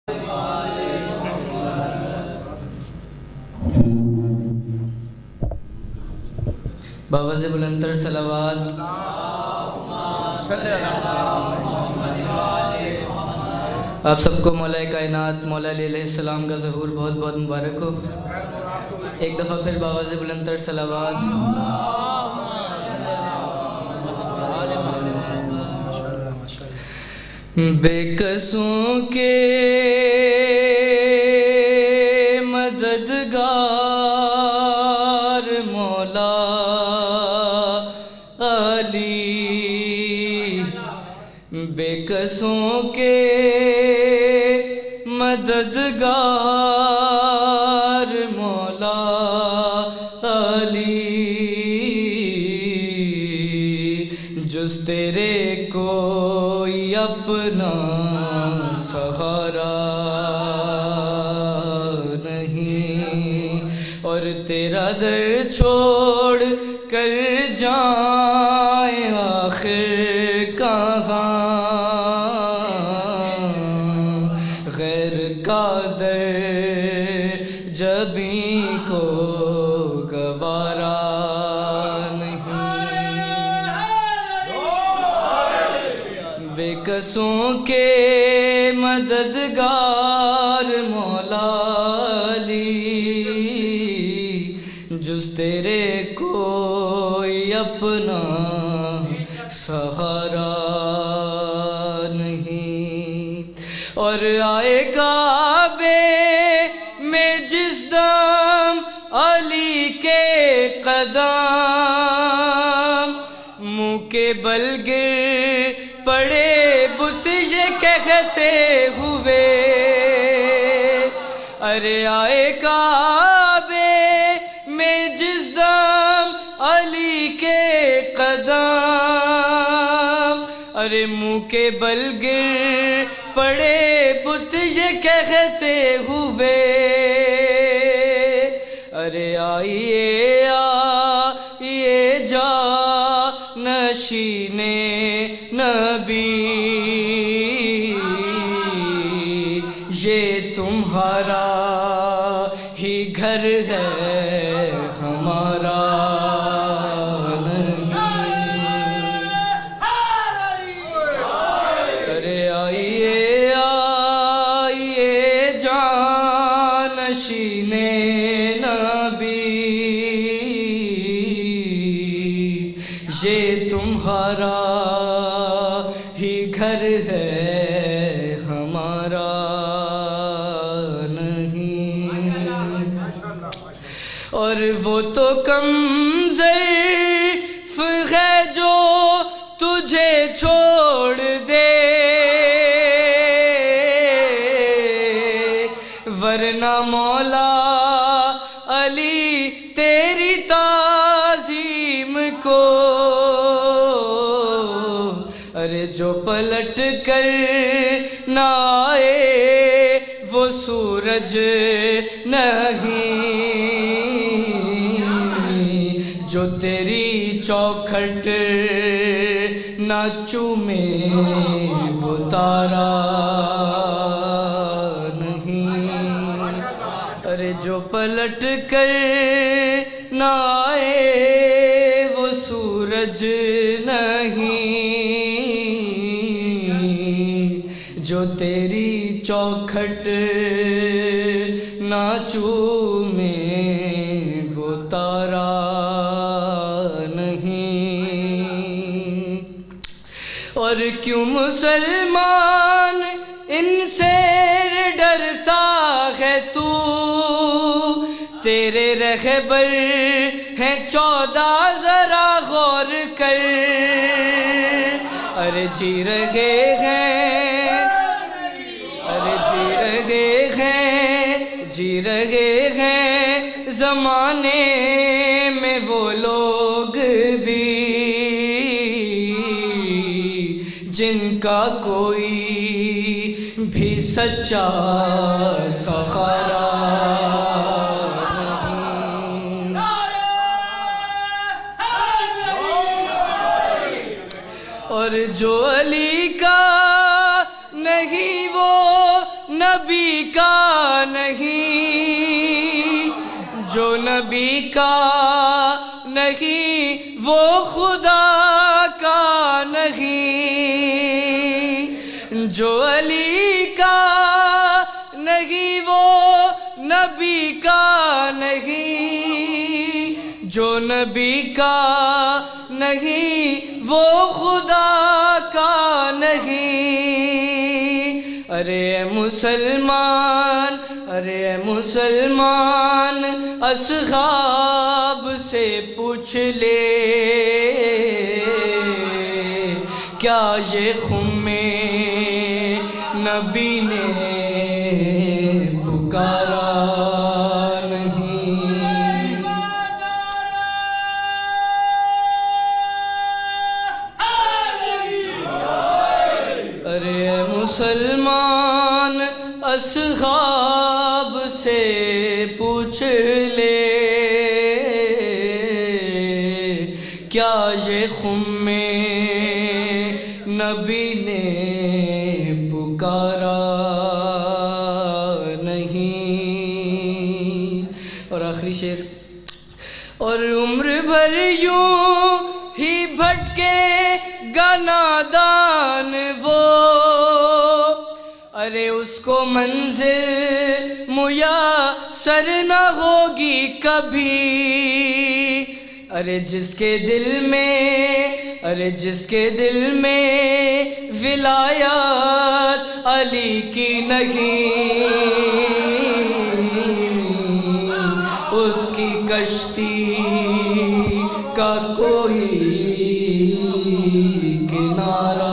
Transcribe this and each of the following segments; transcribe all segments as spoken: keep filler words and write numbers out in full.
باوز بلندتر صلوات آپ سب کو مولا کائنات مولا علی علیہ السلام کا ظہور بہت بہت مبارک ہو. ایک دفعہ پھر باوز بلندتر صلوات. بے کسوں کے مددگار مولا علی، بے کسوں کے مددگار مولا علی، جز تیرے کوئی اپنا سہارا نہیں، اور تیرا در چھوڑ کر جائیں آخر کہاں، غیر کا در جبیں کو گوارا نہیں. بے کسوں کے مددگار مولا علی، جز تیرے کوئی اپنا سہارا نہیں، اور آئے کعبے میں جس دم علی کے قدم، منہ کے بل گر پڑے بت یہ کہتے ہوئے، ارے آئے کعبے میں جس دم علی کے قدم، ارے منہ کے بل گر پڑے بت یہ کہتے ہوئے، ارے آئیے آئیے جانشین نبی، یہ تمہارا ہی گھر ہے ہمارا نہیں. ارے آئیے آئیے جانشین نبی، یہ تمہارا ہی گھر ہے ہمارا نہیں. اور وہ تو کم ظرف ہے جو تجھے چھوڑ دے، ورنہ مولا علی تیری تعظیم کو، ارے جو پلٹ کر نہ آئے وہ سورج نہیں، جو تیری چوکھٹ نہ چومے وہ تارا نہیں، ارے جو پلٹ کر نہ آئے وہ سورج نہیں، جو تیری چوکھٹ نہ چومے وہ تارا نہیں. اور کیوں مسلمان ان سے ڈرتا ہے تو، تیرے رہبر ہیں چودہ ذرا غور کر، ارے جی رہے ہیں ارے جی رہے ہیں جی رہے ہیں زمانے میں وہ لوگ بھی جن کا کوئی بھی سچا سہارا نہیں. اور جو علی کا نہیں وہ نبی جو نبی کا نہیں وہ خدا کا نہیں، جو علی کا نہیں وہ نبی کا نہیں، جو نبی کا نہیں وہ خدا کا نہیں۔ ارے مسلمان، ارے مسلمان، اصحاب سے پوچھ لے کیا یہ خم نبی نے پکارا نہیں؟ ارے مسلمان، اصحاب سے پوچھ لے کیا یہ خم نبی نے پکارا نہیں؟ اور آخری شعر، اور عمر بھر یوں ہی بھٹکے گا نادان وہ، ارے اس کو منزل میسر نہ ہوگی کبھی۔ ارے جس کے دل میں، ارے جس کے دل میں ولایت علی کی نہیں، اس کی کشتی کا کوئی کنارہ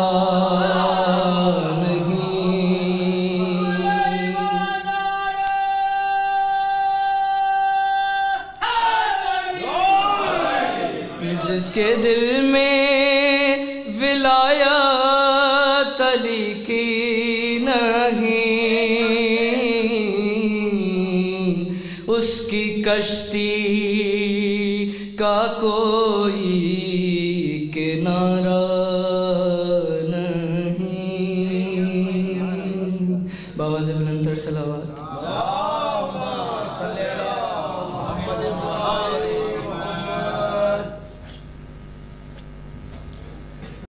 جس کے دل میں ولایت علی کی نہیں، اس کی کشتی